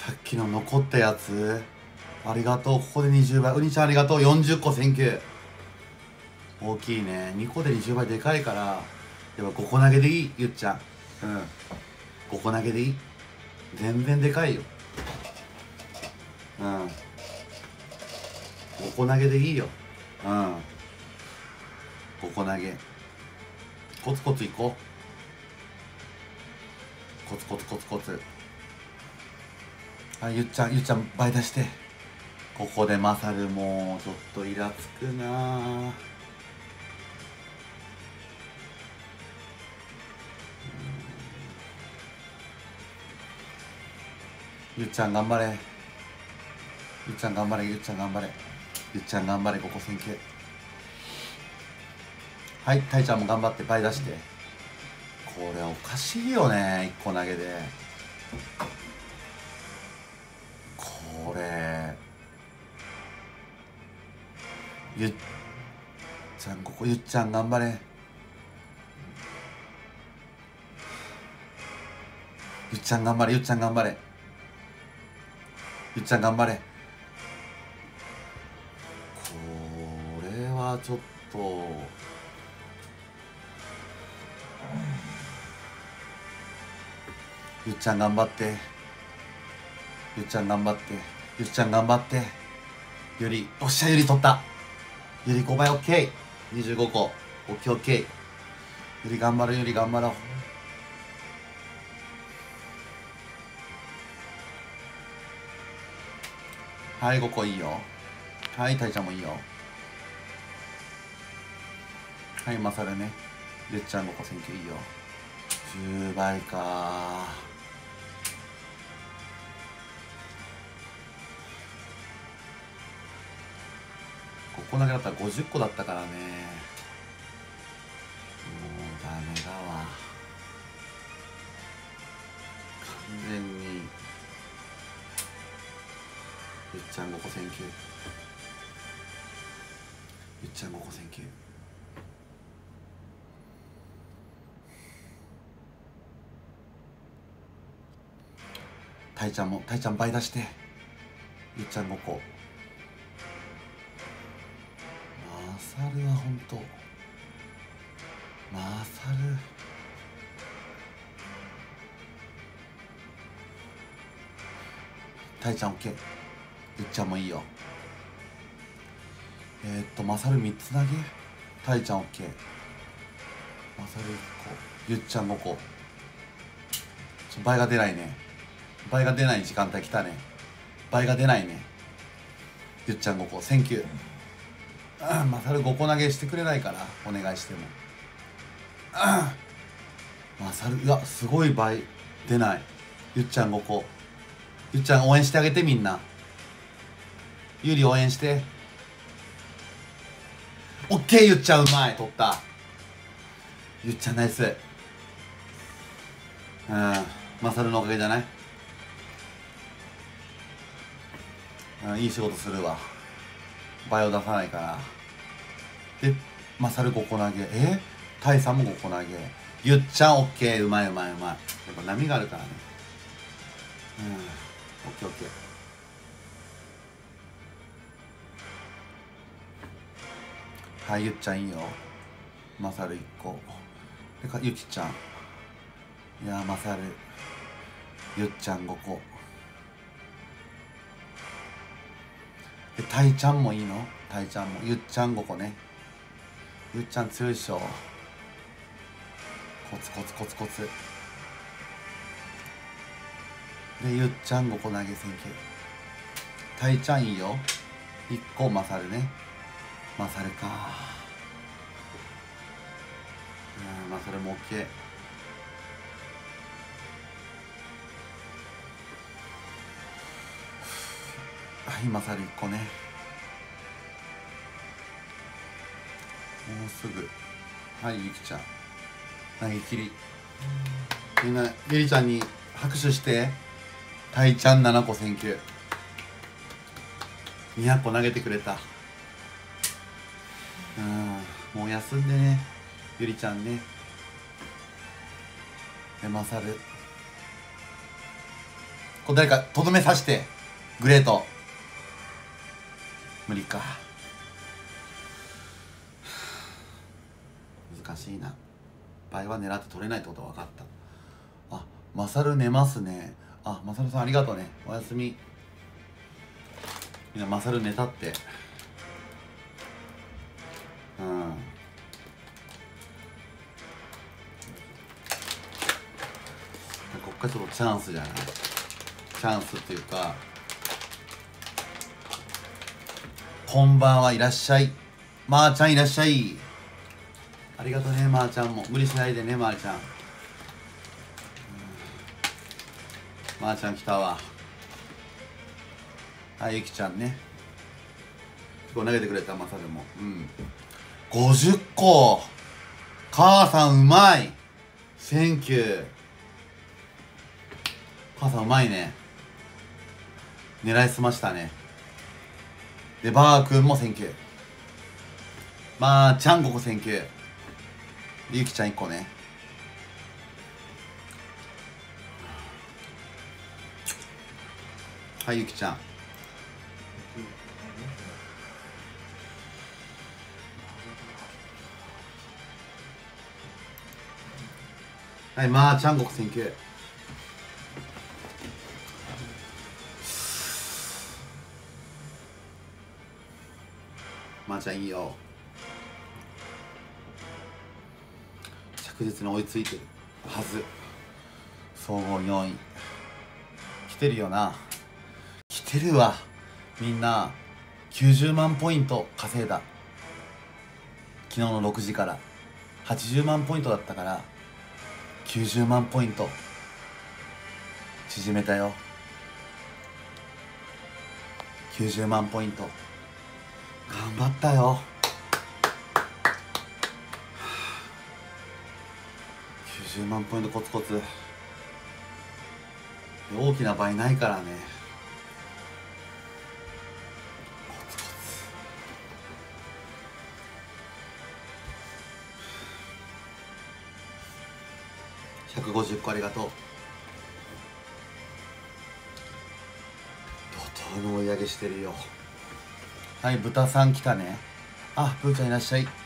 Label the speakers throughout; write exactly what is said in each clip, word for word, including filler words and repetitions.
Speaker 1: さっきの残ったやつありがとう。ここでにじゅうばい。うにちゃんありがとう。よんじゅっこセンキュー。大きいね。にこでにじゅうばいでかいから、やっぱごこ投げでいい。ゆっちゃん、うん、ごこ投げでいい。全然でかいよ。うん、ごこ投げでいいよ。うん、ごこ投げ。コツコツいこう。コツコツコツコツ。あ、ゆっちゃん、ゆっちゃん倍出して。ここでマサルもちょっとイラつくなぁ。ゆっちゃん頑張れ。ゆっちゃん頑張れ。ゆっちゃん頑張れ。ゆっちゃん頑張れ。ここセンキュー。はい、たいちゃんも頑張って倍出して。これおかしいよね、いっこ投げで。これゆっちゃん、ここゆっちゃん頑張れ。ゆっちゃん頑張れ。ゆっちゃん頑張れ。ゆっちゃん頑張れ。これはちょっとゆっちゃん頑張って。ゆっちゃん頑張って。ゆっちゃん頑張って。ゆり、おっしゃ、ゆり取った。ゆりごばい OK。 にじゅうごこ OKOK。 ゆり頑張ろう。ゆり頑張ろう。はい、ごこいいよ。はい、たいちゃんもいいよ。はい、まさるね。ゆっちゃんごこセンキューいいよ。じゅうばいか。ここだけだったらごじゅっこだったからね。もうダメだわ。完全にゆっちゃんごこセンキュー。ゆっちゃんごこセンキュー。たいちゃんも、たいちゃん倍出して。ゆっちゃんごこ。マサルはほんとマサルたいちゃん OK。 ゆっちゃんもいいよ。えー、っとマサルみっつ投げ。たいちゃん OK。 マサルいっこ。ゆっちゃんごこ。ちょ倍が出ないね。倍が出ない時間帯きたね。倍が出ないね。ゆっちゃんごこセンキュー。あマサルごこ投げしてくれないからお願いしても。あマサル、いやすごい倍出ない。ゆっちゃんごこ。ゆっちゃん応援してあげて。みんなゆり応援して。オッケー。ゆっちゃんうまい。取った。ゆっちゃんナイス。うんマサルのおかげじゃない。うん、いい仕事するわ。倍を出さないから。でマサルごこ投げ。えタイさんもごこ投げ。ゆっちゃんオッケー。うまいうまいうまい。やっぱ波があるからね。うんオッケーオッケー。はいゆっちゃんいいよ。マサルいっこでかゆきちゃん。いやマサルゆっちゃんごこでたいちゃんもいいの。たいちゃんもゆっちゃんごこね。ゆっちゃん強いっしょ。コツコツコツコツでゆっちゃんごこ投げセンキュー。たいちゃんいいよ。いっこマサルね。マサルか。うんマサルも OK。はいマサルいっこね。もうすぐ。はいゆきちゃん投げ切り。みんなゆりちゃんに拍手して。たいちゃんななこセンキュー。にひゃっこ投げてくれた。うんもう休んでねゆりちゃんね。でマサルこれ誰かとどめさして。グレート無理か。難しいな。倍は狙って取れないってことは分かった。あ、マサル寝ますね。あ、マサルさんありがとうね。おやすみ。みんなマサル寝たって。うん、こっからちょっとチャンスじゃない。チャンスっていうか、こんばんはいらっしゃい。まーちゃんいらっしゃい。ありがとうね、まーちゃんも。無理しないでね、まーちゃん。まーちゃん来たわ。はい、ゆきちゃんね。こう投げてくれた、まさでも。うん。ごじゅっこ。母さんうまい。センキュー。母さんうまいね。狙いすましたね。で、バーくんもセンキュー。まーちゃんごこセンキュー。ゆきちゃんいっこね。はい、ゆきちゃん。はい、まーちゃんごこセンキュー。まーちゃんいいよ。着実に追いついてるはず。総合よんい。来てるよな。来てるわ。みんなきゅうじゅうまんポイント稼いだ。昨日のろくじからはちじゅうまんポイントだったからきゅうじゅうまんポイント縮めたよ。きゅうじゅうまんポイント頑張ったよ。きゅうじゅうまんポイントコツコツ。大きな倍ないからね。コツコツ。ひゃくごじゅっこありがとう。怒涛の追い上げしてるよ。はい、豚さん来たね。あ、プーちゃんいらっしゃい。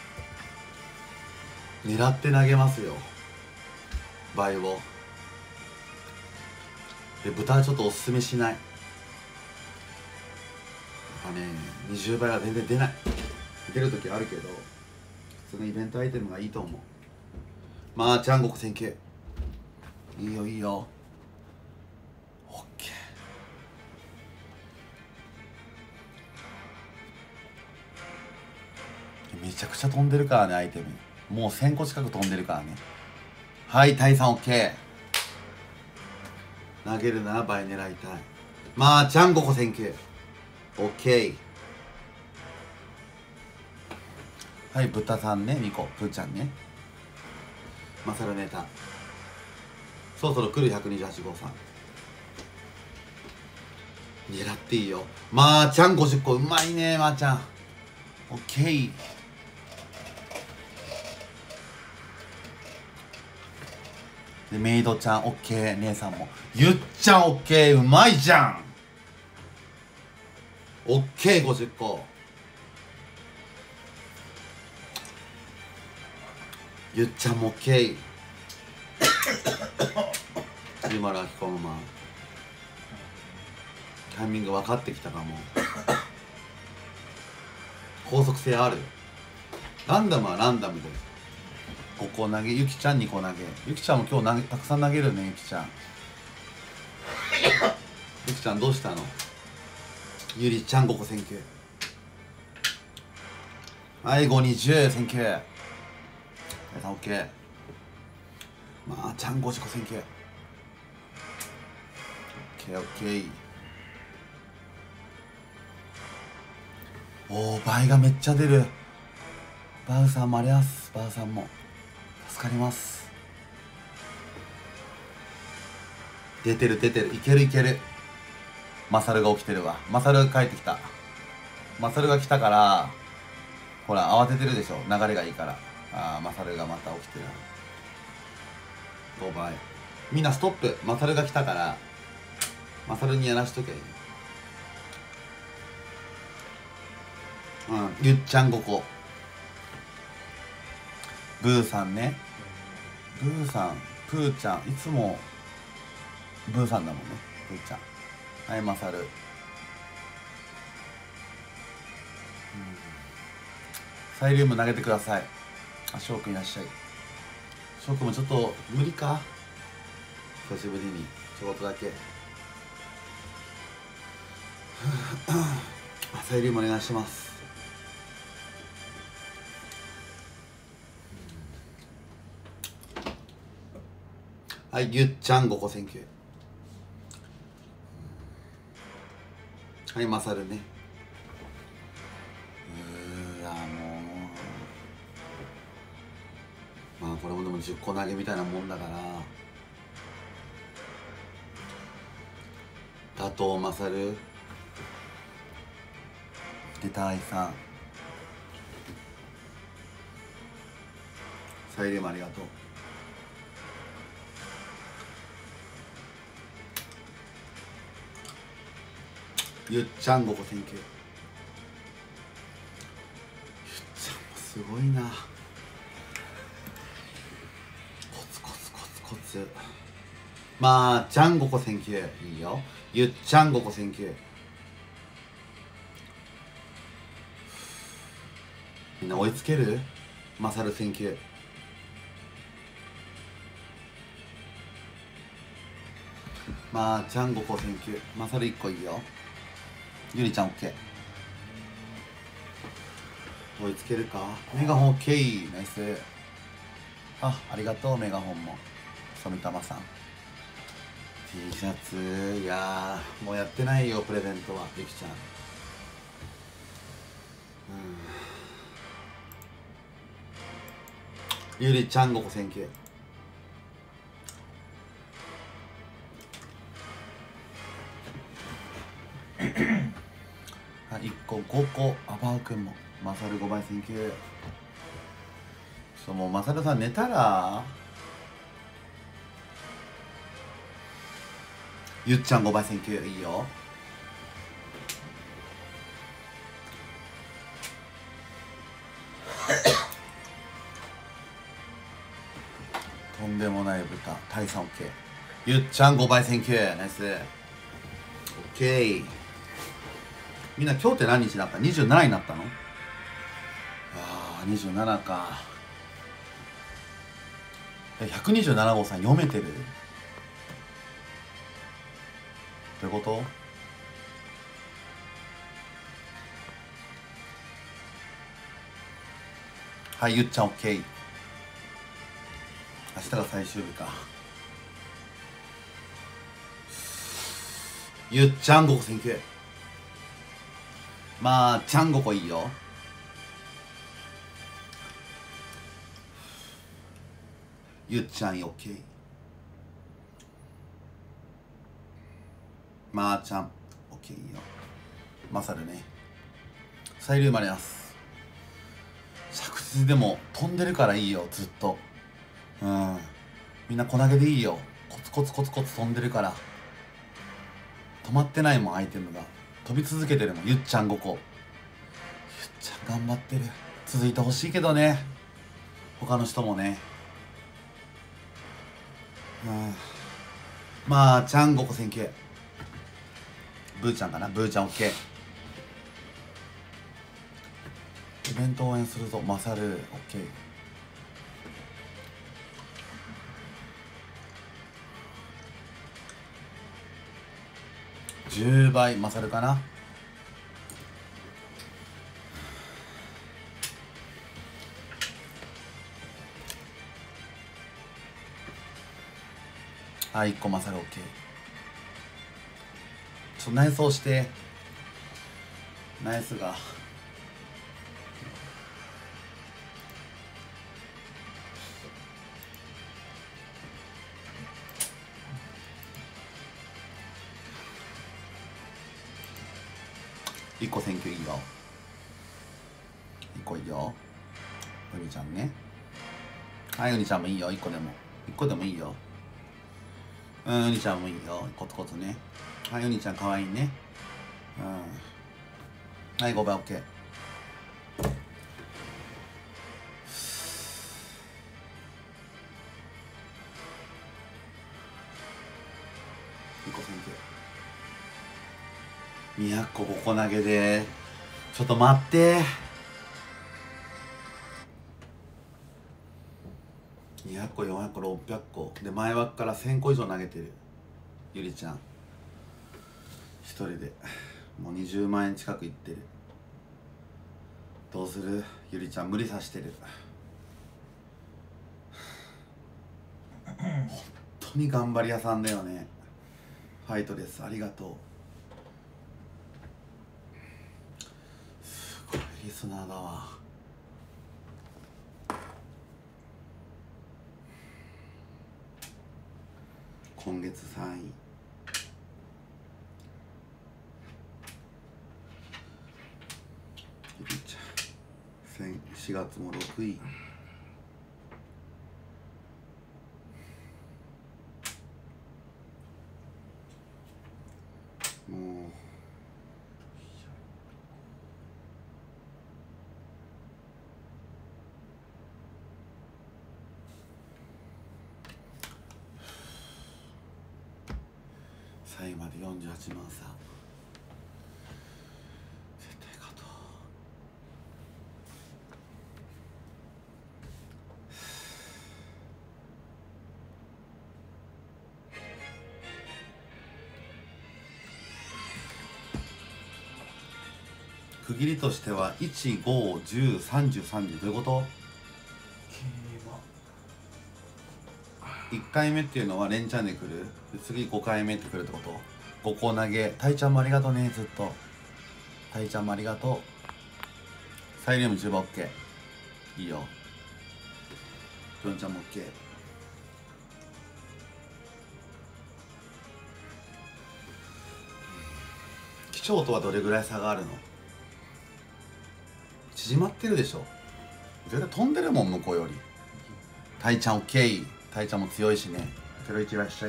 Speaker 1: 狙って投げますよ、倍を。で、豚はちょっとおすすめしない。やっぱね、にじゅうばいは全然出ない。出るときあるけど、普通のイベントアイテムがいいと思う。まあちゃんごこせんきゅう。いいよいいよ。オッケー。めちゃくちゃ飛んでるからね、アイテム。もうせんこ近く飛んでるからね。はい、タイさんオッケー。投げるなら倍狙いたい。まあちゃんごこせんきゅう。オッケー。はい、豚さんね、にこ、プーちゃんね。マサルネタ。そろそろ来るひゃくにじゅうはち号さん。狙っていいよ。まあちゃんごじゅっこ、うまいね、まーちゃん。オッケー。で、メイドちゃんオッケー。姉さんもゆっちゃんオッケー。うまいじゃん。オッケー。ごじゅっこ。ゆっちゃんもオッケー。今らきこのまタイミング分かってきたかも。高速性ある。ランダムはランダムでごこ投げ、ゆきちゃんにこ投げ。ゆきちゃんも今日投げたくさん投げるね。ゆきちゃんゆきちゃんどうしたの。ゆりちゃんごこせんきゅう。はい、ごにじゅうせんきゅう。皆さんオッケー。まあちゃんごじこせんきゅう。オッケーオッケー。おー、倍がめっちゃ出る。バウさんもあります。バウさんも助かります。出てる出てる。いけるいける。マサルが起きてるわ。マサル帰ってきた。マサルが来たからほら慌ててるでしょ、流れがいいから。ああ、マサルがまた起きてる。ごばい。みんなストップ。マサルが来たからマサルにやらしときゃいい。うん、ゆっちゃんごこ。ブーさんね。ブーさん、プーちゃん、いつもブーさんだもんね、プーちゃん。はい、マサル。うん、サイリウム投げてください。あ、翔くんいらっしゃい。翔くんもちょっと無理か、久しぶりにちょっとだけサイリウムお願いします。はい、ゆっちゃんごこセンキュー。はい、マサルね。うーわ、もうまあこれもでもじゅっこ投げみたいなもんだから、打倒マサルで、大さんサイリウムありがとう。ゆっちゃんごこセンキュー。ゆっちゃんもすごいな。コツコツコツコツ。まあちゃんごこセンキュー。いいよ。ゆっちゃんごこセンキュー。みんな追いつける？マサルセンキュー。まあちゃんごこセンキュー。マサルいっこいいよ。ゆりちゃん OK。 追いつけるか。メガホン OK。 ナイス。あ、ありがとうメガホンも。富玉さん T シャツ。いやーもうやってないよプレゼントは。ゆきちゃん、うん、ゆりちゃんごこセンキュー。いっこごこ。アバウくんも。マサルごばいセンキュー。そう、もうマサルさん寝たら。ゆっちゃんごばいセンキュー。いいよ。とんでもない豚。タイさん OK。 ゆっちゃんごばいセンキュー。ナイス。 OK。 みんな今日って何日になった？にじゅうななになったの？ああ、にじゅうななか。え、ひゃくにじゅうなな号さん読めてる？どういうこと？はい、ゆっちゃん OK。 明日が最終日か。ゆっちゃんごこセンキュー。まあちゃんごこいいよ。ゆっちゃん OK。 まあちゃん OK いいよ。マサルね。サイリウムあります。着実でも飛んでるからいいよ、ずっと。うん、みんな小投げでいいよ。コツコツコツコツ飛んでるから。止まってないもん、アイテムが。飛び続けてるもん。ゆっちゃんごこ。ゆっちゃん頑張ってる。続いてほしいけどね、他の人もね。うん、まあちゃんごこセンキュー。ブーちゃんかな。ブーちゃん OK。 イベント応援するぞ。マサル OK。 じゅうばいマサルかな。はい、いっこマサル OK。 ちょっと内装してナイスが。いっこセンキューいいよ。いっこいいよ。ウニちゃんね。はい、ウニちゃんもいいよ。いっこでもいっこでもいいよ。 うん、うにちゃんもいいよ、コツコツね。はい、うにちゃんかわいいね。うん。はい、ごばい OK。にひゃっこごこ投げでちょっと待ってにひゃっこよんひゃっころっぴゃっこで前枠からせんこ以上投げてるゆりちゃん一人でもうにじゅうまんえん近くいってる。どうするゆりちゃん無理さしてる。本当に頑張り屋さんだよね。ファイトです、ありがとう。すごいリスナーだわ。今月さんいゆりちゃんしがつもろくい。もう最後までよんじゅうはちまんさ。絶対勝とう。区切りとしてはいち、ご、じゅう、さんじゅう、さんじゅうどういうこと？いっかいめっていうのは連チャンで来る。で次ごかいめって来るってこと？ごこ投げ。たいちゃんもありがとうね、ずっと。たいちゃんもありがとう。サイリウムじゅうばん OK。いいよ。ぴょんちゃんも OK。気象とはどれぐらい差があるの？縮まってるでしょ。絶対飛んでるもん、向こうより。たいちゃん OK。たいちゃんも強いしね。ゼロイチいらっしゃい。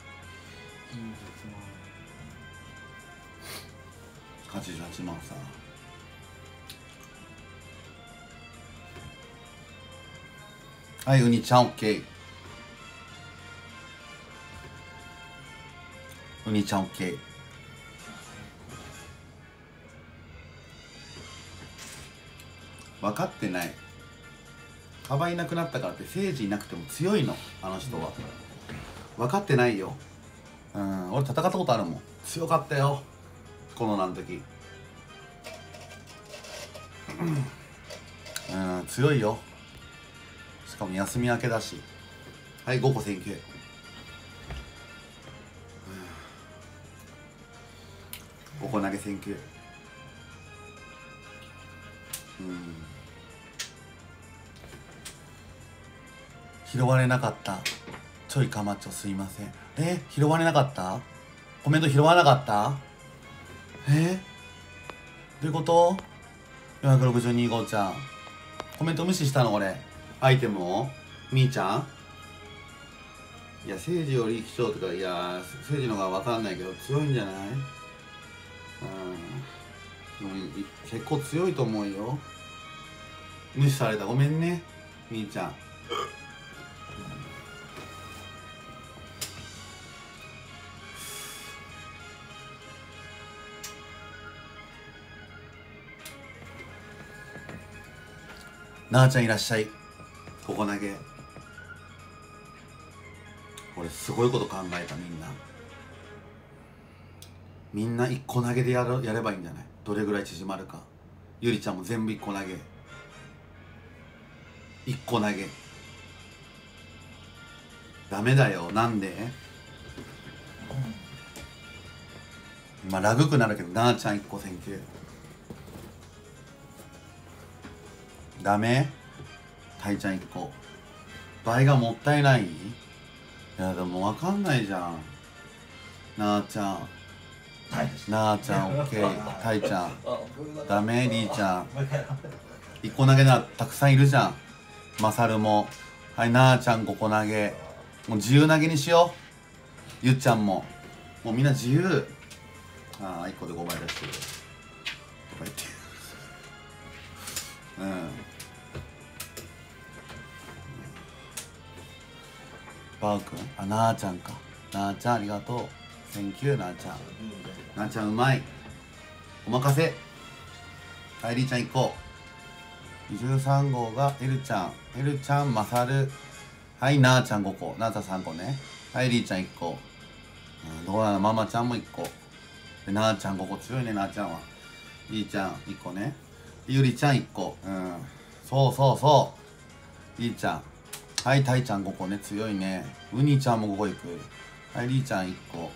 Speaker 1: はちじゅうはちまんさ。はい、うにちゃん OK。うにちゃん OK。分かってない。カバいなくなったからって聖司いなくても強いの、あの人は。分かってないよ。うん、俺戦ったことあるもん。強かったよ、コロナの時。うん、強いよ。しかも休み明けだし。はい、ごこ選球。ごこ投げ選球。うん、拾われなかった。ちょいかまっちょすいません。え拾われなかった？コメント拾わなかった？えどういうこと？ よんひゃくろくじゅうに 号ちゃんコメント無視したの俺。アイテムをみーちゃん、いや聖司より貴重とか、いや聖司の方が分かんないけど強いんじゃない？うん、結構強いと思うよ。無視された、ごめんねみーちゃん。なあちゃんいらっしゃい。ここ投げ。これすごいこと考えた。みんなみんないっこ投げでやるやればいいんじゃない？どれぐらい縮まるか。ゆりちゃんも全部いっこ投げ。いっこ投げダメだよ。なんで？まあラグくなるけど、なあちゃんいっこ選球ダメ。たいちゃんいっこ倍がもったいない。いやでも分かんないじゃん。なあちゃん、なあちゃん OK。 たいちゃんダメ。りーちゃんいっこ投げならたくさんいるじゃん。まさるも。はい、なあちゃんごこ投げ。もう自由投げにしよゆっちゃんももうみんな自由。ああいっこでごばい出してるとか言ってうんバウくん、あ、なあちゃんか。なあちゃんありがとう。センキューなあちゃん。なあちゃんうまい。お任せ。はい、りーちゃんいっこ。じゅうさん号がエルちゃん。エルちゃん、まさる。はい、なあちゃんごこ。なあちゃんさんこね。はい、りーちゃんいっこ。うん、どうなの、ママちゃんもいっこ。で、なあちゃんごこ強いね、なあちゃんは。りーちゃんいっこね。ゆりちゃんいっこ。うん。そうそうそう。りーちゃん。はい、たいちゃんごこね、強いね。うにちゃんもごこいく。はい、りーちゃんいっこ。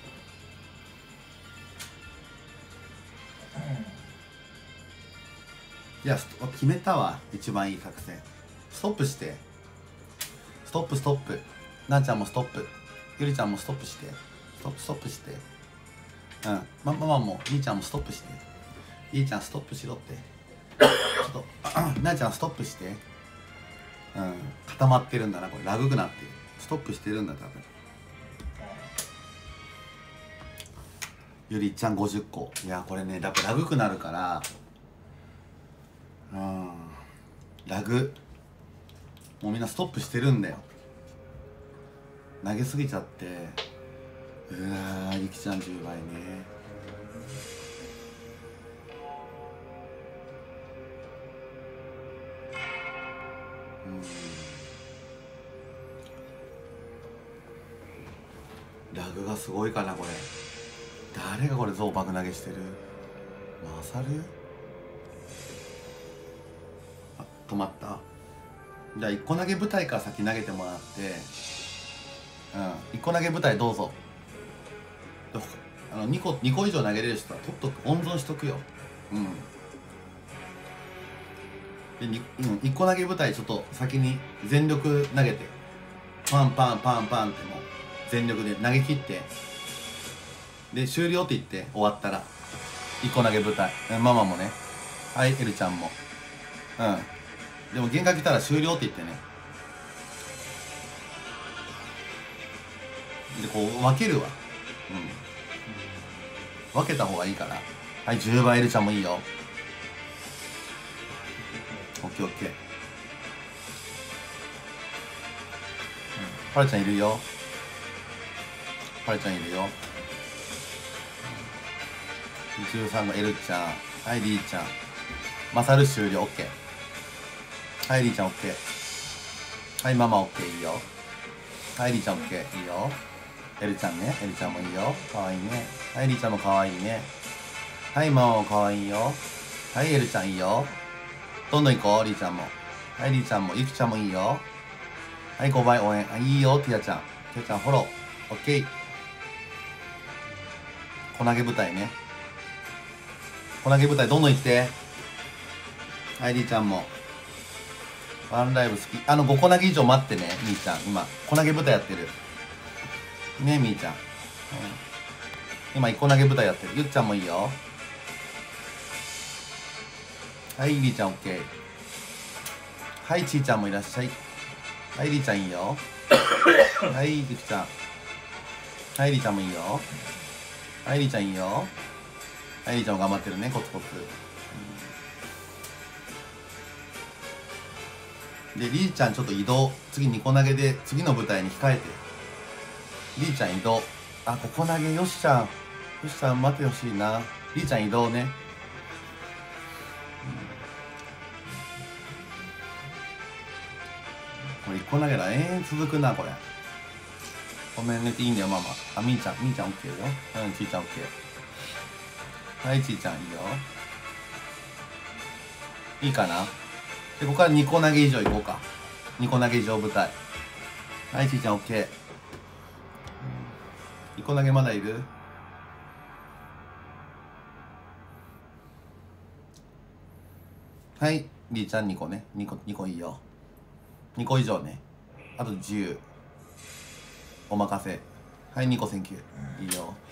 Speaker 1: いや、決めたわ。一番いい作戦。ストップして。ストップストップ。なあちゃんもストップ。ゆりちゃんもストップして。ストップストップして。うん。ま、ママも、りーちゃんもストップして。りーちゃんストップしろって。ちょっと、なあちゃんストップして。うん。固まってるんだな、これ。ラグくなってる。ストップしてるんだ、多分。ゆりちゃんごじゅっこ。いや、これね、だからラグくなるから、うん。ラグ。もうみんなストップしてるんだよ。投げすぎちゃって。うわー、ゆきちゃんじゅうばいね。うん。ラグがすごいかな、これ。誰がこれゾウ爆投げしてる？マサル？あ、止まった。じゃあいっこ投げ舞台から先投げてもらって、うん、いっこ投げ舞台どうぞ。あの 2, 個にこ以上投げれる人はとっとく温存しとくよ。うんで、うん、いっこ投げ舞台ちょっと先に全力投げて、パンパンパンパンってもう全力で投げ切って、で終了って言って終わったらいっこ投げ舞台、ママもね、はい、エルちゃんも、うんでも限界来たら終了って言ってね、でこう分けるわ。うん分けた方がいいから。はい、じゅうばいエルちゃんもいいよ。オッケーオッケー。パラちゃんいるよ。パラちゃんいるよ。じゅうさんのエルちゃん。はい、リーちゃん。マサル終了、オッケー。はい、リーちゃんオッケー。はい、ママオッケーいいよ。はい、リーちゃんオッケーいいよ。エルちゃんね、エルちゃんもいいよ。かわいいね。はい、リーちゃんもかわいいね。はい、ママもかわいいよ。はい、エルちゃんいいよ。どんどん行こう、リーちゃんも。はい、リーちゃんも、ゆきちゃんもいいよ。はい、ごばい応援。あ、いいよ、ティアちゃん。ティアちゃんフォロー。オッケー。小投げ舞台ね。小投げ舞台どんどん行って。はい、リーちゃんも。ワンライブ好き。あの、ごこ投げ以上待ってね、みーちゃん。今、小投げ舞台やってる。ね、みーちゃん。うん、今、いっこ投げ舞台やってる。ゆっちゃんもいいよ。はい、りーちゃん、オッケー。はい、ちーちゃんもいらっしゃい。はい、りーちゃんいいよ。はい、ゆきちゃん。はい、りーちゃんもいいよ。はい、りーちゃんいいよ。はい、りーちゃんも頑張ってるね、コツコツ。で、りーちゃんちょっと移動。次にこ投げで、次の舞台に控えて。りーちゃん移動。あ、ここ投げ、よしちゃん。よしちゃん待ってほしいな。りーちゃん移動ね。これいっこ投げだ。永遠続くな、これ。ごめんねっていいんだよ、ママ。あ、みーちゃん、みーちゃんオッケーよ。うん、ちーちゃんオッケー。はい、ちーちゃんいいよ。いいかな。で、ここからにこ投げ以上いこうか。にこ投げ以上舞台。はい、ちーちゃんオッケー。いっこ投げまだいる？はい、りーちゃんにこね。にこ、にこいいよ。にこ以上ね。あとじゅう。お任せ。はい、にこセンキュー。いいよ。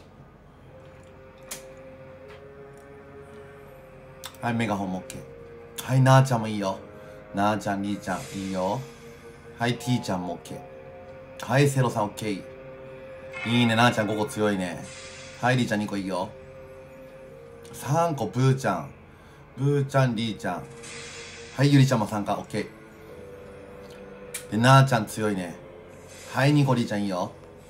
Speaker 1: はい、メガホンも OK。はい、なーちゃんもいいよ。なーちゃん、りーちゃん、いいよ。はい、T ちゃんも OK。はい、セロさん OK。 いいね、なあちゃんごこ強いね。はい、りーちゃんにこいいよ。さんこ、ブーちゃん。ブーちゃん、りーちゃん。はい、ゆりちゃんも参加、オッケー。で、なあちゃん強いね。はい、にこりーちゃんいいよ。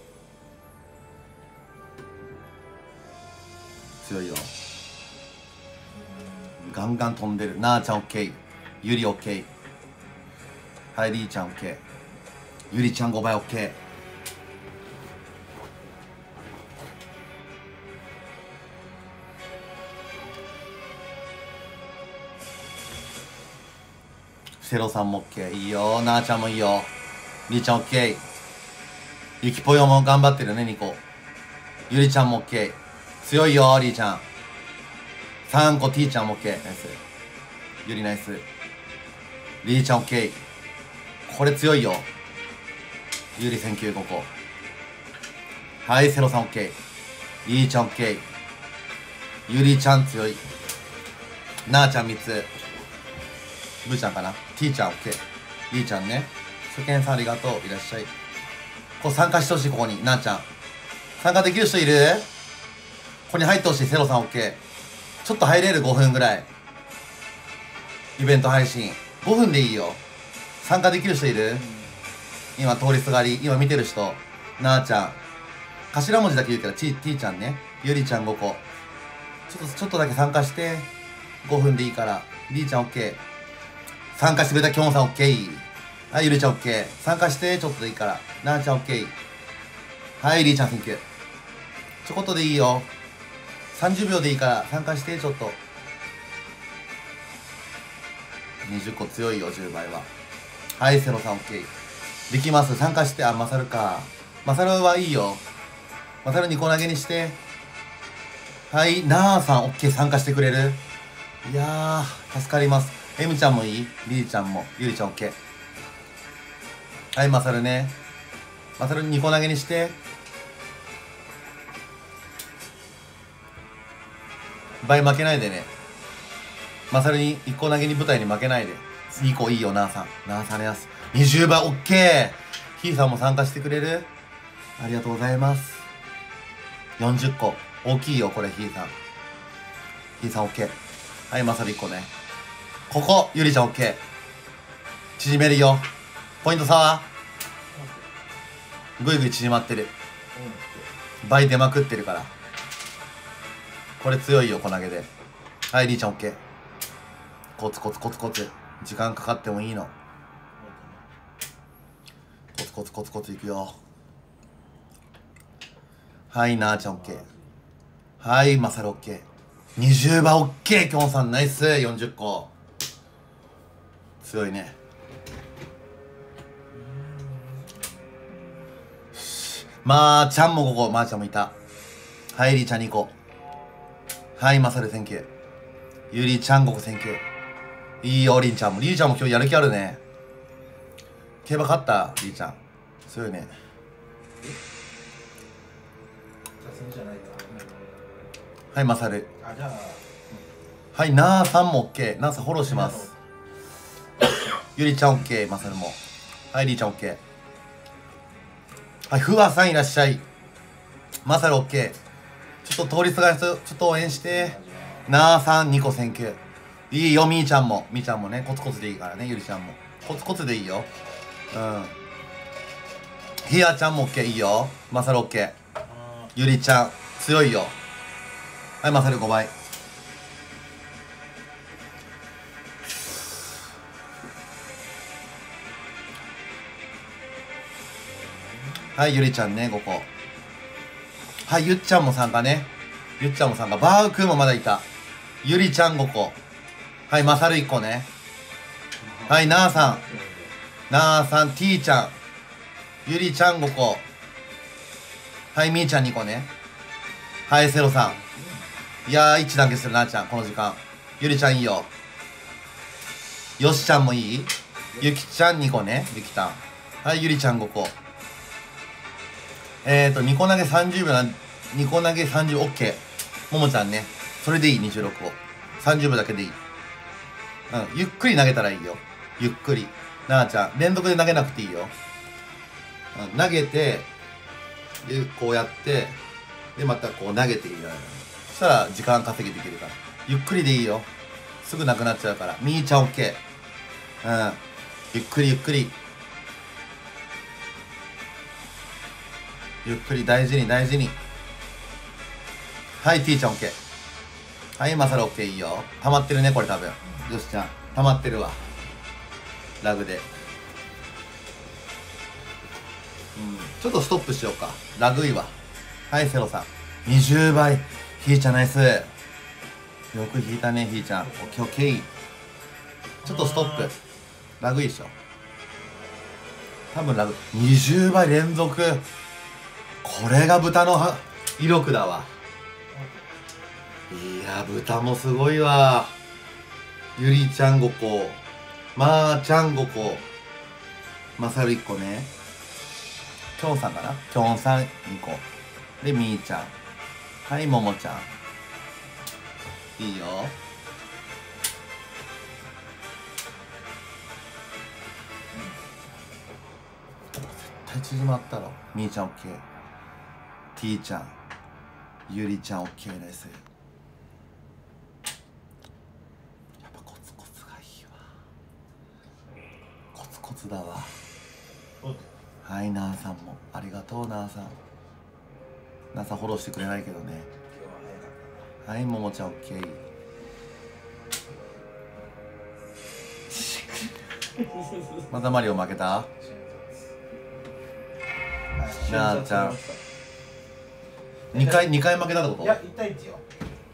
Speaker 1: 強いよ。ガンガン飛んでる。なあちゃんオッケー。ゆりオッケー。はい、りーちゃんオッケー。ゆりちゃんごばいオッケー。セロさんもオッケー。いいよ。なあちゃんもいいよ。りーちゃんオッケー。ゆきぽよも頑張ってるね、にこ。ゆりちゃんもオッケー。強いよ、りーちゃん。さんこ、T ちゃんもオッケー。ナイス。ゆりナイス。りーちゃんオッケー。これ強いよ。ゆり選球ごこ。はい、セロさんオッケー。りーちゃんオッケー。ゆりちゃん強い。なあちゃんみっつ。ブーちゃんかな。 T ちゃんオッケー。りーちゃんね。初見さんありがとう。いらっしゃい。こう参加してほしい、ここに。なあちゃん。参加できる人いる？ここに入ってほしい。セロさんオッケー。ちょっと入れる？ ご 分ぐらい。イベント配信。ごふんでいいよ。参加できる人いる？今通りすがり。今見てる人。なあちゃん。頭文字だけ言うから、T、T ちゃんね。ゆりちゃんごこ。ちょっと、ちょっとだけ参加して。ごふんでいいから。りーちゃんオッケー。参加してくれたきょんさんオッケー。はい、ゆりちゃんオッケー。参加して、ちょっとでいいから。なあちゃんオッケー。はい、りーちゃんセンキュー。ちょこっとでいいよ。さんじゅうびょうでいいから参加して、ちょっと。にじゅっこ強いよ、じゅうばいは。はい、セロさんオッケー。できます。参加して、あ、マサルか。マサルはいいよ。マサルにこ投げにして。はい、なあさんオッケー。参加してくれる？いやー、助かります。エムちゃんもいい？リーちゃんも。ゆりちゃんオッケー。はい、マサルね。マサルににこ投げにして。倍負けないでね。マサルにいっこ投げに舞台に負けないで。にこいいよ、なあさん。なあさんやす。にじゅうばいオッケー。ヒーさんも参加してくれる？ありがとうございます。よんじゅっこ。大きいよ、これ、ヒーさん。ヒーさんオッケー。はい、マサルいっこね。ここ、ゆりちゃんオッケー。縮めるよ。ポイント差はぐいぐい縮まってる。倍出まくってるから。これ強いよ、小投げで。はい、りーちゃんオッケー。コツコツコツコツ。時間かかってもいいの。コツコツコツコツいくよ。はい、なあちゃんオッケー。はい、マサルオッケー。にじゅうばいオッケー、きょんさんナイス。よんじゅっこ。強いね。まーちゃんもここ。まーちゃんもいた。はい、りーちゃんにこ。はい、マサルセンキュー。ゆりちゃんごこセンキュー。いいよ、りんちゃんも。りーちゃんも今日やる気あるね。競馬勝った、りーちゃん。強いね。はい、マサル。はい、なあさんも OK。なあさんフォローします。ゆりちゃん OK。マサルも。はい、りーちゃん OK。はい、ふわさんいらっしゃい。マサル OK。ちょっと通りすがりの人、ちょっと応援して。なあさんにこセンキュー。いいよ、みーちゃんも。みーちゃんもね、コツコツでいいからね、ゆりちゃんも。コツコツでいいよ。うん。ひやちゃんも OK。いいよ。マサル OK。ゆりちゃん、強いよ。はい、マサルごばい。はい、ゆりちゃんね、ごこ。はい、ゆっちゃんも参加ね。ゆっちゃんも参加。バークーもまだいた。ゆりちゃんごこ。はい、マサルいっこね。はい、なあさん。なあさん、T ちゃん。ゆりちゃんごこ。はい、みーちゃんにこね。はい、セロさん。いやー、一致団結するなあちゃん、この時間。ゆりちゃんいいよ。よしちゃんもいい？ゆきちゃんにこね。ゆきたん。はい、ゆりちゃんごこ。えーと、にこ投げさんじゅうびょうな、にこ投げさんじゅう、オッケー。ももちゃんね。それでいい、にじゅうろくこ。さんじゅうびょうだけでいい。うん、ゆっくり投げたらいいよ。ゆっくり。なあちゃん、連続で投げなくていいよ。うん、投げて、 でこうやってでまたこう投げていいよ。そしたら時間稼ぎできるからゆっくりでいいよ。すぐなくなっちゃうから。みーちゃん OK。 うんゆっくりゆっくりゆっくり大事に大事に。はい T ちゃん OK。 はいマサル OK。 いいよ。溜まってるねこれ多分。よしちゃん溜まってるわラグで。うんちょっとストップしようか。ラグいわ。はいセロさんにじゅうばい。ひーちゃんナイス。よく引いたねひーちゃん。オッケーオッケー。ちょっとストップ。ラグいいでしょ多分。ラグにじゅうばい連続。これが豚の威力だわ。いや豚もすごいわ。ゆりちゃんごこ、まーちゃんごこ、まさるいっこね。きょんさんかな。きょんさんにこでみーちゃん。はいももちゃん。いいよ。絶対縮まったろ。みーちゃん OK。 T ちゃんゆりちゃん OK です。やっぱコツコツがいいわ。コツコツだわ。はいなあさんもありがとう。なあさんなあさんフォローしてくれないけどね。はいももちゃん OK。 またマリオ負けた。なあちゃんにかいにかい負けたってこと。
Speaker 2: いやいち対いちよ。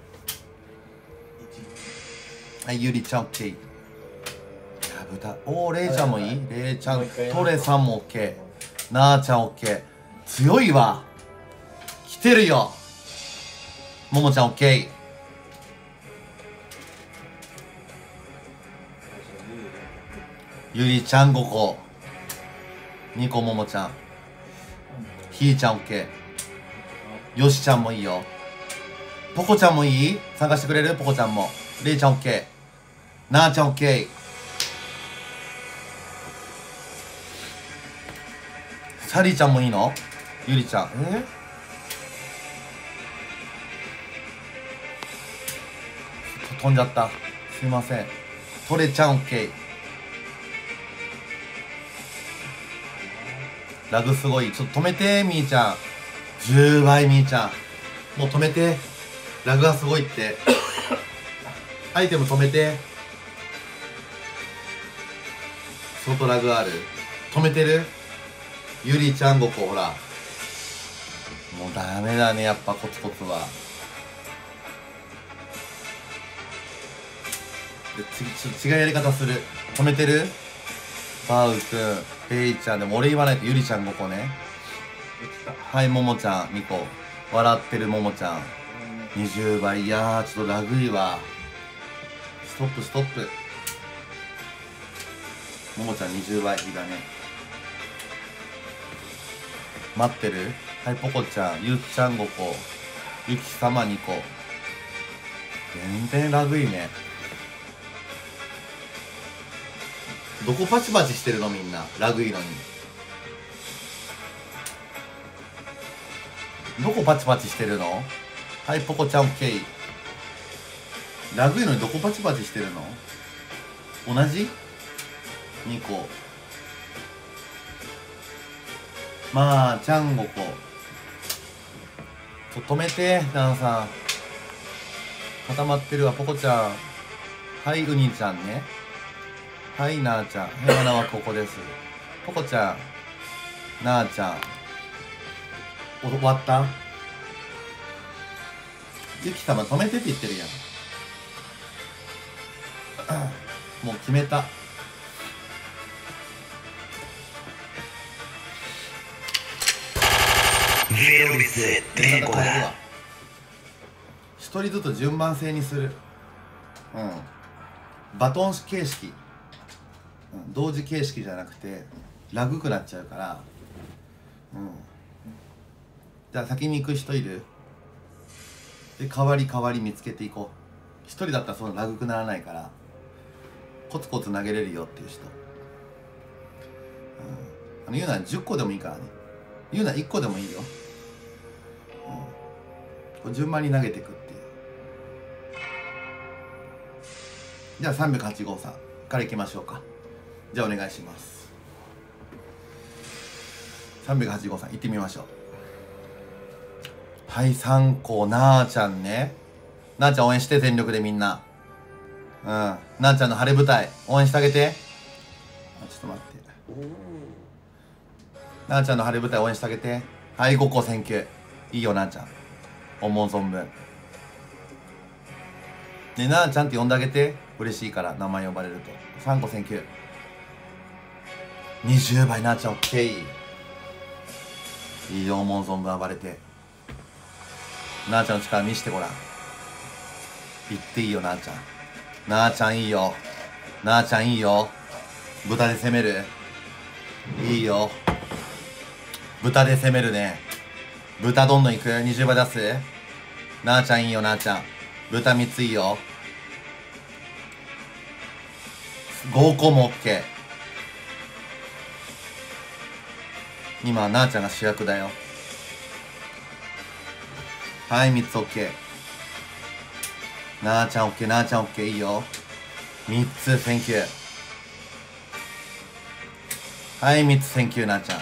Speaker 1: はいゆりちゃん OK。 いや豚。おおれいちゃんもいい。れいちゃんトレさんも OK。 なあちゃん OK。 強いわ。来てるよ。ももちゃん OK。 ゆりちゃんごこにこももちゃん。ひーちゃん OK。 よしちゃんもいいよ。ポコちゃんもいい。参加してくれるポコちゃんも。れいちゃん OK。 なあちゃん OK。 サリーちゃんもいいの。ゆりちゃんえ飛んじゃった。すいません。トレちゃん OK。 ラグすごい。ちょっと止めてみーちゃん。じゅうばいみーちゃんもう止めて。ラグがすごいってアイテム止めて。外ラグある。止めてる。ゆりちゃんごこほらもうダメだねやっぱコツコツは。で次ちょっと違うやり方する。止めてる。バウくんペイちゃんでも俺言わないと。ゆりちゃんごこね。はいももちゃんにこ。笑ってるももちゃんにじゅうばい。いやーちょっとラグいわ。ストップストップ。ももちゃんにじゅうばい引いたね。待ってる。はいポコちゃんゆっちゃんごこゆきさまにこ。全然ラグいね。どこパチパチしてるのみんな。ラグいのにどこパチパチしてるの。はいポコちゃん OK。 ラグいのにどこパチパチしてるの。同じにこ。まあちゃんごこ。ちょっと止めてダンさん。固まってるわポコちゃん。はいウニちゃんね。はいなあちゃん。平和はここです。ポコちゃんなあちゃんお終わった。ゆき様止めてって言ってるやんもう決めた。
Speaker 3: ゼロ率テンコだ。
Speaker 1: 一人ずつ順番制にする。うんバトン形式、うん、同時形式じゃなくてラグくなっちゃうから。うんじゃあ先に行く人いる。で代わり代わり見つけていこう。一人だったらそのラグくならないからコツコツ投げれるよっていう人。うんあの言うならじゅっこでもいいからね。言うならいっこでもいいよ。 こう順番に投げていくっていう。じゃあさんびゃくはちじゅうごさんからいきましょうか。じゃあお願いします。さんびゃくはちじゅうごさん行ってみましょう。はい、さんこなあちゃんね。なあちゃん応援して全力でみんな。うん、なあちゃんの晴れ舞台応援してあげて。あ、ちょっと待って。なあちゃんの晴れ舞台応援してあげて。はい、ごこセンキュー。いいよなあちゃん、思う存分ね。なあちゃんって呼んであげて。嬉しいから名前呼ばれると。さんこセンキュー。にじゅうばいなあちゃんオッケー。いいよ、思う存分暴れて。なあちゃんの力見してごらん。言っていいよなあちゃん。なあちゃんいいよ。なあちゃんいいよ。豚で攻める。いいよ、豚で攻めるね。豚どんどんいく。にじゅうばい出す。なあちゃんいいよ。なあちゃん豚みっついいよ。ごこも OK。 今なあちゃんが主役だよ。はい、みっつ OK。 なあちゃん OK。 なあちゃん OK。 いいよ、みっつセンキュー。はい、みっつセンキュー。なあちゃん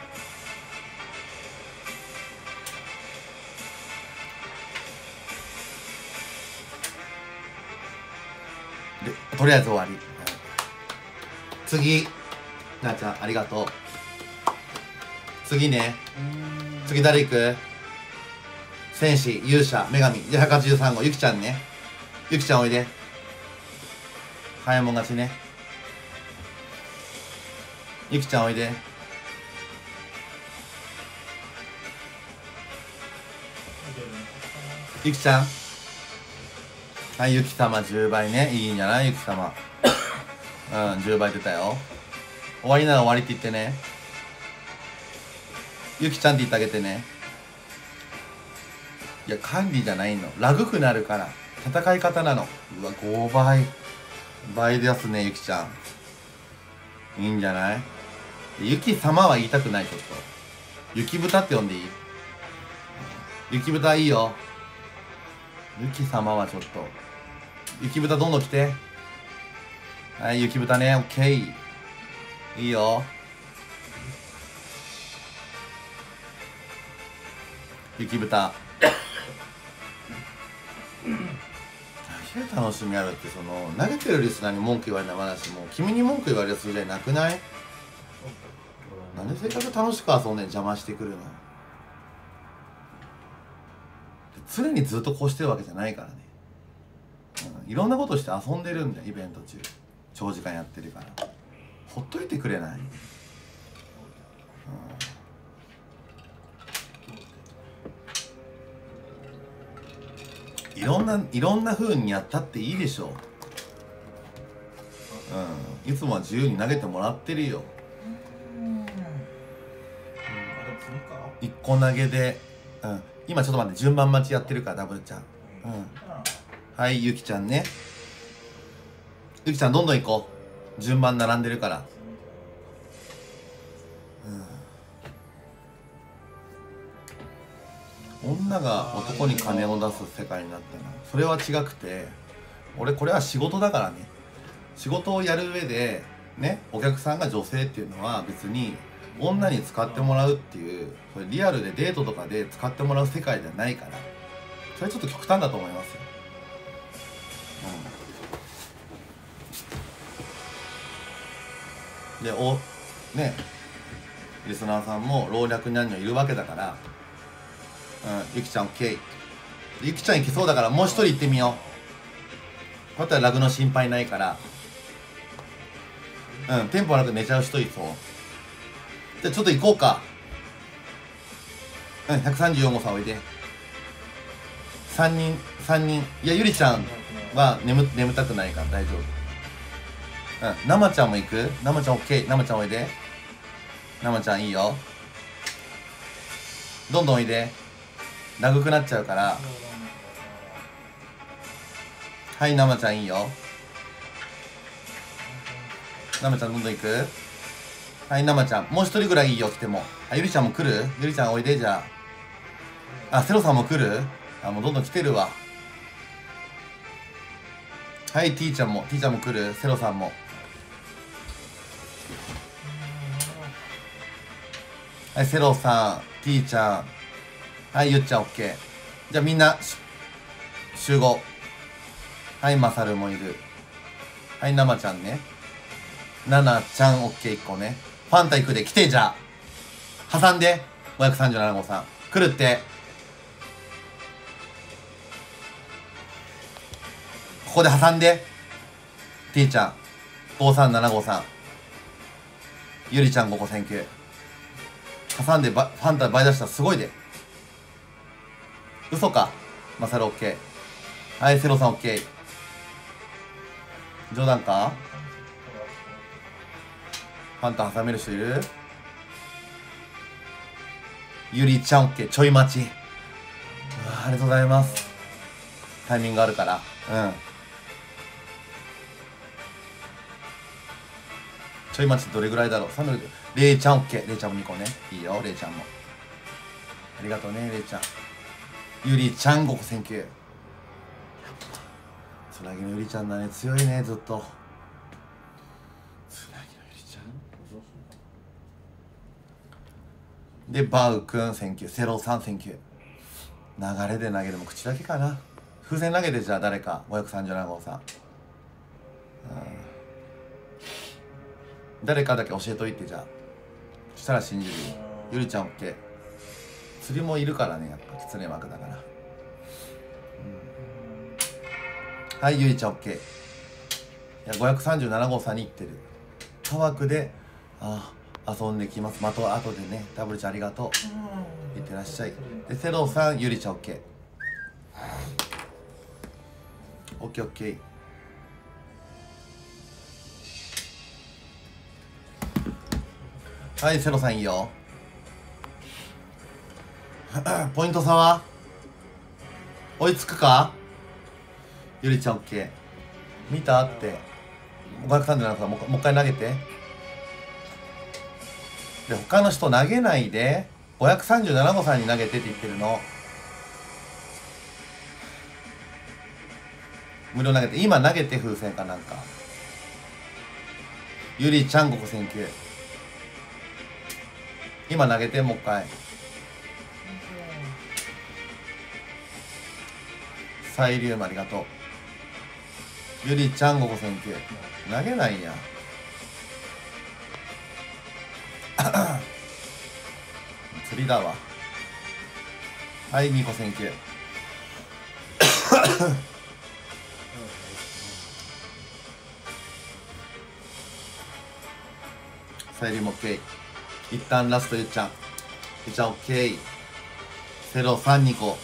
Speaker 1: でとりあえず終わり。次、なあちゃんありがとう。次ね。次誰行く？戦士、勇者、女神。じゃあひゃくはちじゅうさんご、ゆきちゃんね。ゆきちゃんおいで。早いもん勝ちね。ゆきちゃんおいで。ゆきちゃん。はい、ゆき様じゅうばいね。いいんじゃない、ゆき様。うん、じゅうばい出たよ。終わりなら終わりって言ってね。ゆきちゃんって言ってあげてね。いや、管理じゃないの。ラグくなるから。戦い方なの。うわ、ごばい。倍ですね、ゆきちゃん。いいんじゃない？ゆき様は言いたくない、ちょっと。ゆき豚って呼んでいい？ゆき豚いいよ。ゆき様はちょっと。ゆき豚どんどん来て。はい、ゆき豚ね、オッケー。いいよ。ゆき豚。楽しみあるって、その投げてるリスナーに文句言われない話も君に文句言われる筋合いなくない？なんでせっかく楽しく遊んで邪魔してくるの？常にずっとこうしてるわけじゃないからね、うん、いろんなことして遊んでるんだよ、イベント中長時間やってるから。ほっといてくれない？うん、いろんないろんな風にやったっていいでしょう。うん、いつもは自由に投げてもらってるよ。いっこ投げで、うん、今ちょっと待って、順番待ちやってるから、ダブルちゃん。うん、はい、ゆきちゃんね。ゆきちゃんどんどん行こう。順番並んでるから。うん、女が男に金を出す世界になったの、それは違くて、俺これは仕事だからね。仕事をやる上でね、お客さんが女性っていうのは別に女に使ってもらうっていう、それリアルでデートとかで使ってもらう世界ではないから、それちょっと極端だと思いますよ。うん、で、おね、リスナーさんも老若男女いるわけだから、うん、ゆきちゃん OK。 ゆきちゃん行きそうだからもう一人行ってみよう。こうやったらラグの心配ないから。うん、テンポなく寝ちゃう人いそう。じゃあちょっと行こうか。うん、ひゃくさんじゅうよん号さんおいで。さんにん、さんにん。いや、ゆりちゃんは眠眠たくないから大丈夫。うん、生ちゃんも行く？生ちゃん OK。生ちゃんおいで。生ちゃんいいよ。どんどんおいで。長くなっちゃうから。はい、生ちゃんいいよ。生ちゃんどんどん行く？はい、生ちゃんもう一人ぐらいいいよ、来ても。あ、ゆりちゃんも来る？ゆりちゃんおいで。じゃあ、あ、セロさんも来る？ あ、もうどんどん来てるわ。はい、ティーちゃんも、ティーちゃんも来る。セロさんも。はい、セロさん、ティーちゃん。はい、ゆっちゃん、オッケー。じゃあみんな、集合。はい、マサルもいる。はい、ナマちゃんね。ナナちゃん、オッケーいっこね。ファンタ行くで、来て、じゃあ。挟んで。ごひゃくさんじゅうなな号さん。来るって。ここで挟んで。ティーちゃん。ごさんなな号さん。ゆりちゃんごこセンキュー。挟んでば、ファンタ倍出したらすごいで。嘘か。マサルオッケー。はい、セロさんオッケー。冗談か。ファンタ挟める人いる？ゆりちゃんオッケー。ちょい待ち。うわ、ありがとうございます。タイミングあるから。うん。ちょい待ちどれぐらいだろう。レイちゃんオッケー。レイちゃんもにこね。いいよ、レイちゃんも。ありがとうね、レイちゃん。ゆりちゃんごこセンキュー。つなぎのゆりちゃんだね。強いね、ずっと。つなぎのゆりちゃんで、バウくんセンキュー。セロさんセンキュー。流れで投げるも口だけかな。風船投げて、じゃあ誰か。ごひゃくさんじゅうなな号さん。うん、誰かだけ教えといて。じゃあそしたら信じるよ。ゆりちゃんオッケー。釣りもいるからね、やっぱキツネ枠だから、うん、はい、ゆりちゃんオッケー。いや、ごひゃくさんじゅうなな号さんに行ってる。他枠で、ああ、遊んできます。また後でね。ダブルちゃんありがとう。いってらっしゃい。で、セロさん、ゆりちゃんオッケー。オッケーオッケー。はい、セロさんいいよ。ポイント差は追いつくか。ゆりちゃんオッケー。見たって。ごひゃくさんじゅうなな号さん、もう一回投げて。で、他の人投げないで。ごひゃくさんじゅうなな号さんに投げてって言ってるの。無料投げて。今投げて、風船かなんか。ゆりちゃんごこセンキュー。今投げて、もう一回。サイリウムありがとう。ゆりちゃんごこセンキュー。投げないや。釣りだわ。はい、にこセンキュー。サイリウムオッケー。一旦ラストゆっちゃん。ゆっちゃんオッケー。セロさんにこ。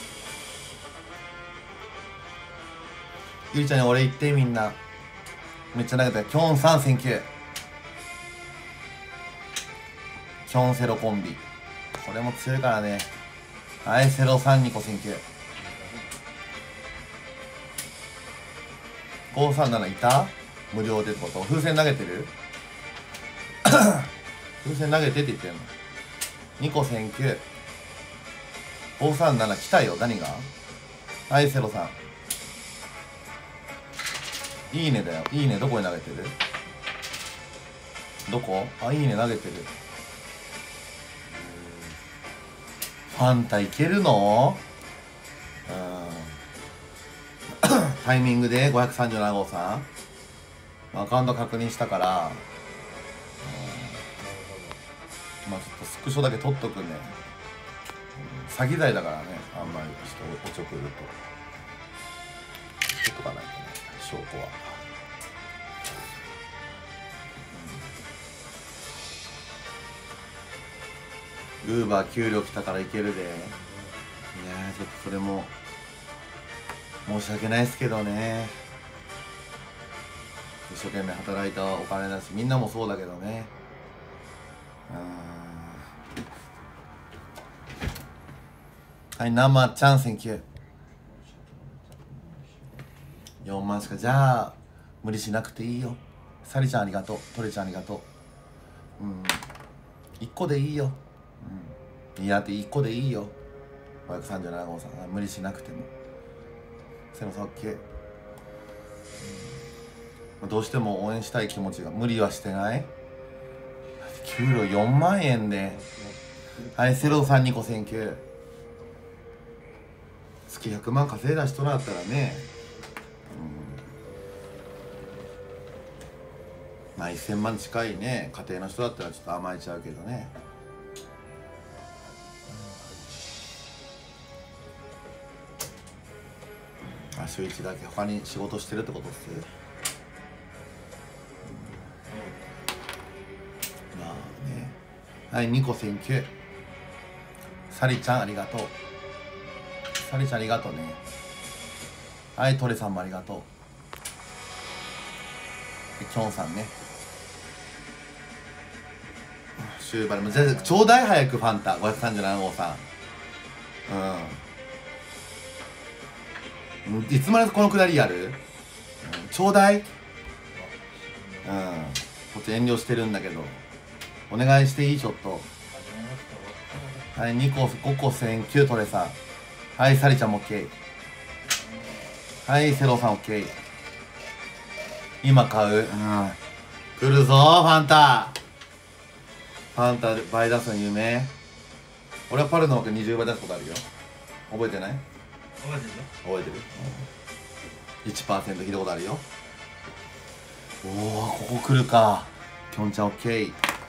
Speaker 1: ゆりちゃんに俺言って、みんな。めっちゃ投げたよ。キョンさんセンキュー。キョンセロコンビ。これも強いからね。はい、セロさんにこセンキュー。ごさんなないた？無料でってこと？風船投げてる？風船投げてって言ってんの。にこセンキュー。ごさんなな来たよ。何が？はい、セロさん。いいねだよ。いいねどこに投げてる？どこ？あ、いいね投げてる。ファンタいけるの？うん。タイミングでごひゃくさんじゅうなな号さん。アカウント確認したから、うん、まあちょっとスクショだけ撮っとくね。うん、詐欺罪だからね。あんまり人をおちょくると。撮っとかないとね。証拠は。ウーバー給料来たからいけるで。いやー、ちょっとそれも申し訳ないですけどね。一生懸命働いたお金だし、みんなもそうだけどね。はい、生ちゃんセンキュー。よんまんしか。じゃあ無理しなくていいよ。サリちゃんありがとう。トレちゃんありがとう。うん、いっこでいいよ。うん、いやっていっこでいいよ。 ごひゃくさんじゅうなな号さん、無理しなくてもセロさん OK。どうしても応援したい気持ちが、無理はしてない。給料よんまんえんで、はい、セロさんにこセンキュー。月ひゃくまん稼いだ人だったらね、うん、まあせんまん近いね家庭の人だったらちょっと甘えちゃうけどね。あ、週いちだけ他に仕事してるってことっす。まあね、はい、にこセンキュー。サリちゃんありがとう。サリちゃんありがとうね。はい、トレさんもありがとう。でキョンさんね。シューバルも全然ちょうだい早くファンタごひゃくさんじゅうなな号さん。うん。いつまでこのくだりやる？うん、ちょうだい。うん。こっち遠慮してるんだけど。お願いしていい？ちょっと。はい、にこ、ごこセンキュートレさん。はい、サリちゃんも OK。はい、セロさん OK。今買う。うん。来るぞー、ファンタ。ファンタ倍出すの夢。俺はパルの枠にじゅうばい出すことあるよ。覚えてない？
Speaker 2: 覚えてるよ。
Speaker 1: 覚えてる、うん、いちパーセント 聞いたことあるよ。おお、ここ来るか。きょんちゃん OK。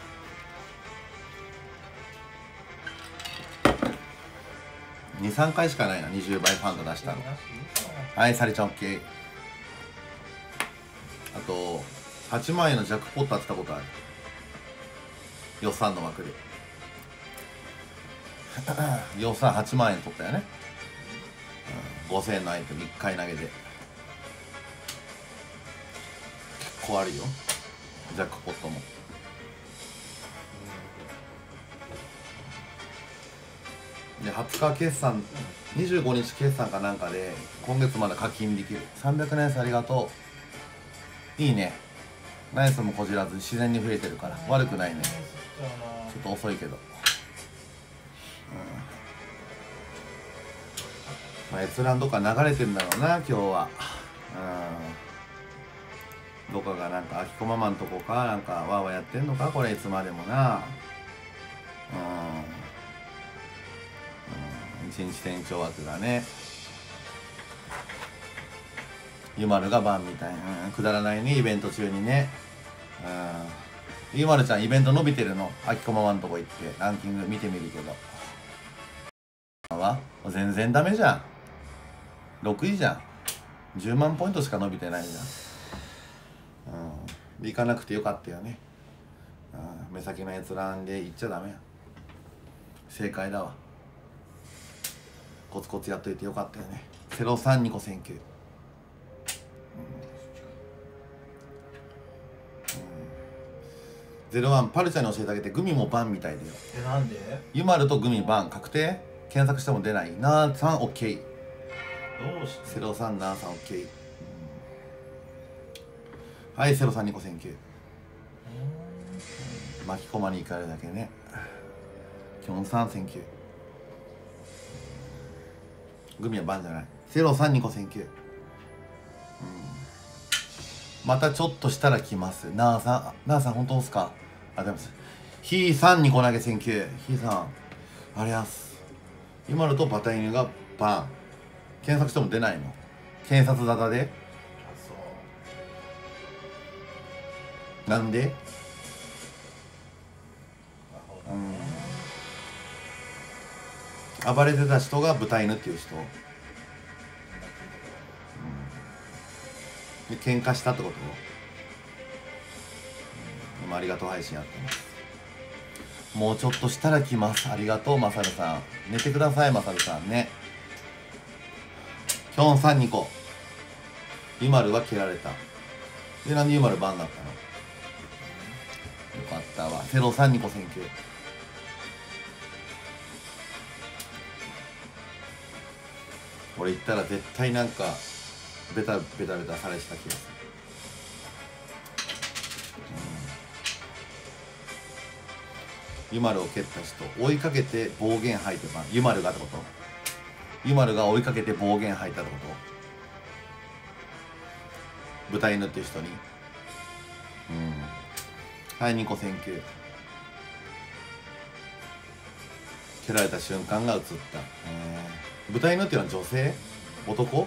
Speaker 1: にさんかいしかないな、にじゅうばいファンタ出したの。はい、サリちゃん OK。 あとはちまんえんのジャックポット当てたことある。予算の枠で予算はちまんえん取ったよね、うん、ごせんえんのアイテムいっかい投げで結構あるよ、ジャックポットも。ではつか決算、にじゅうごにち決算かなんかで今月まだ課金できる。さんびゃくナイスありがとう。いいね、ナイスもこじらず自然に増えてるから悪くないね。ちょっと遅いけど、うん、まあ、閲覧どっか流れてんだろうな今日は。うん、どっかがなんかあきこママんとこかなんかわーわーやってんのかこれ、いつまでもな。うん、一日店長枠がね、ゆまるがバンみたいな、うん、くだらないねイベント中にね。うん、ゆまるちゃんイベント伸びてるの？あきこママんとこ行ってランキング見てみるけどは全然ダメじゃん。ろくいじゃん。じゅうまんポイントしか伸びてないじゃん。うん、行かなくてよかったよね。うん、目先の閲覧で行っちゃダメや。正解だわ。コツコツやっといてよかったよね。ゼロさんにこセンキュー。ゼロワンパルちゃんに教えてあげて。グミもバンみたいだよ。
Speaker 2: え、なんで？
Speaker 1: ユマルとグミバン確定。検索しても出ないなーさん OK。
Speaker 2: どうして？
Speaker 1: ゼロさんななさん OK、うん、はい、ゼロさんにこセンキュー。巻き込まに行かれるだけね。きょんさんセンキュー。グミはバンじゃない。ゼロさんにこセンキュー、うん、またちょっとしたら来ます。なあさん、なあさん本当ですか？あ、でもひーさんにこ投げセンキュー。ひーさんありがとうございます。今のとバタ犬がバン。検索しても出ないの？検索沙汰で？なんで？うん、暴れてた人が豚犬っていう人、うん、で喧嘩したってこと？うん、今ありがとう配信やってます。もうちょっとしたら来ます。ありがとうまさるさん。寝てくださいまさるさんね。きょんさんにこ。ゆまるは蹴られた。で、なんでゆまるバンだったの？よかったわ。ゼロさんにこセンキュー。俺行ったら絶対なんかベタベタベタされてた気がする。ゆまるを蹴った人追いかけて暴言吐いてばゆまるがってこと？ ユマルが追いかけて暴言吐いたってこと？豚犬っていう人に。うん。はい、にこ選球。蹴られた瞬間が映った。えー、豚犬っていうのは女性？男？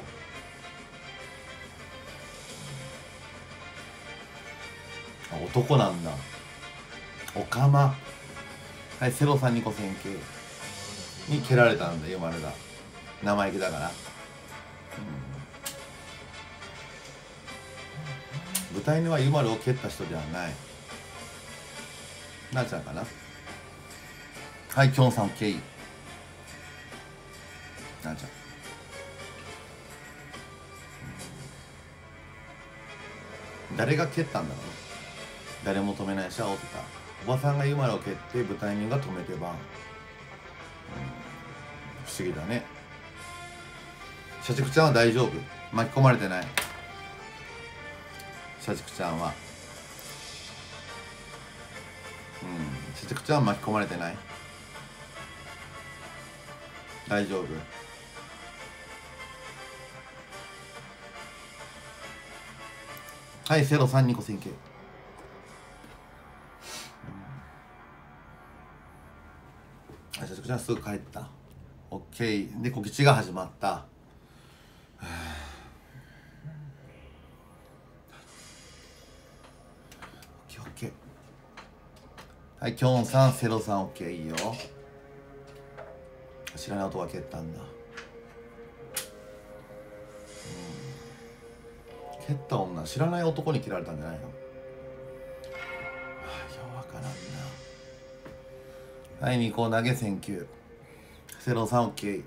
Speaker 1: あ、男なんだ。おかま。はい、セロさんにこ選球に蹴られたんだよ、丸が。生意気だから。うん、豚犬はユマルを蹴った人ではない。なっちゃんかな。はい、キョンさん OK。なっちゃん。誰が蹴ったんだろう。誰も止めないし、煽ってた。おばさんがユマルを蹴って豚犬が止めてばん、うん、不思議だね。社畜ちゃんは大丈夫？巻き込まれてない。社畜ちゃんはうん社畜ちゃんは巻き込まれてない。大丈夫？はい、セロさんにこ選球。社畜ちゃんすぐ帰った。オッケーで告知が始まった。オッケーオッケー。はい、キョンさん、セロさん OK。 いいよ。知らない音が蹴ったんだ。うん、蹴った女知らない男に蹴られたんじゃないの？はあ、ようわからんな。はい、にこ投げ選球。セロさん OK。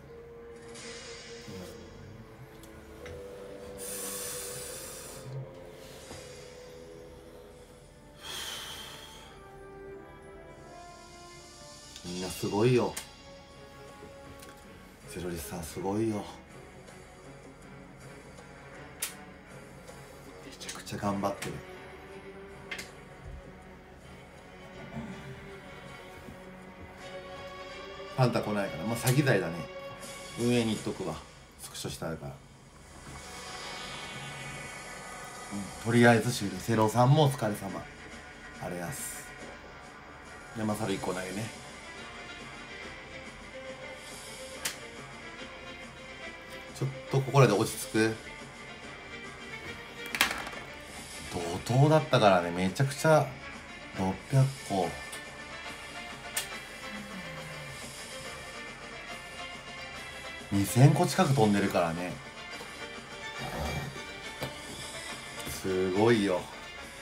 Speaker 1: みんなすごいよ。ゼロリスさんすごいよ。めちゃくちゃ頑張ってる。ファンタ来ないから、まあ詐欺罪だね。運営に言っとくわ。スクショしてあるから。うん、とりあえず終了。セロさんもお疲れ様。あれやす。山猿いっこ投げね。ちょっとここらで落ち着く。同等だったからね、めちゃくちゃろっぴゃっこ。にせんこ近く飛んでるからね。すごいよ。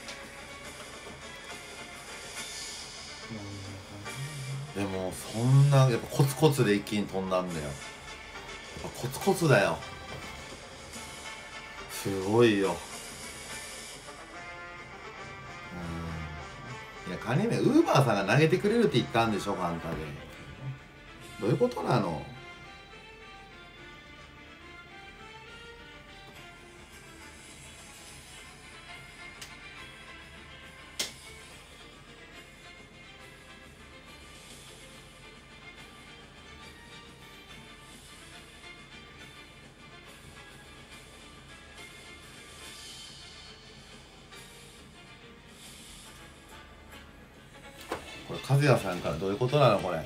Speaker 1: でもそんなやっぱコツコツで一気に飛んだんだよ。やっぱコツコツだよ。すごいよ。うん、いやカニね、ウーバーさんが投げてくれるって言ったんでしょ、ファンタで。どういうことなの？これ和也さんからどういうことなのこれ。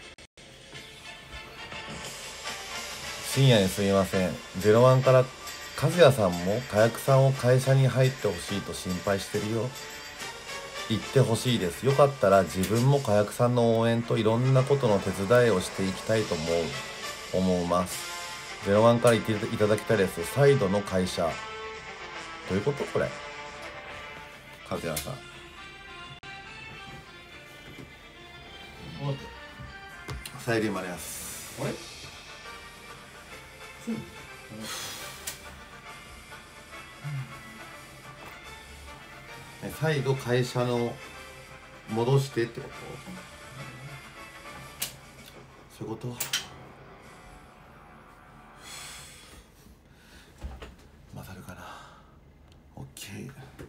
Speaker 1: 深夜にすみません。ゼロワンから和也さんも火薬さんを会社に入ってほしいと心配してるよ。言ってほしいです。よかったら自分も火薬さんの応援といろんなことの手伝いをしていきたいと思う思います。ゼロワンから言っていただきたいです。サイドの会社。どういうことこれ。和也さん。サイリーマレアス。
Speaker 2: あれ
Speaker 1: 再度会社の戻してってこと？そういうこと？混ざるかな。 OK。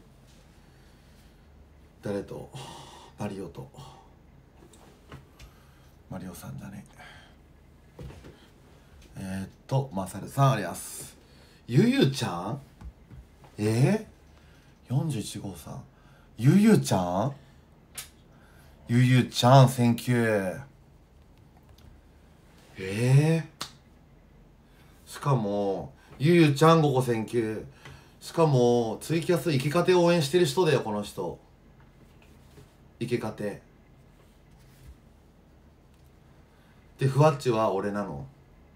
Speaker 1: 誰と？マリオとマリオさんだね。えー、っとまさるさんありますゆゆちゃんえー、よんじゅういち号さんゆゆちゃんゆゆちゃんセンキューえー、しかもゆゆちゃんごこセンキューしかもツイキャス生きかてを応援してる人だよこの人生きかてでふわっちは俺なの不思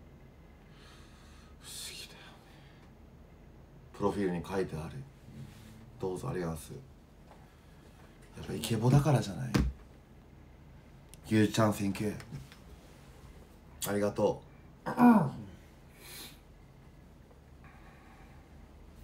Speaker 1: 議だよねプロフィールに書いてあるどうぞありがとうございますやっぱイケボだからじゃないゆうちゃんセンキューありがとう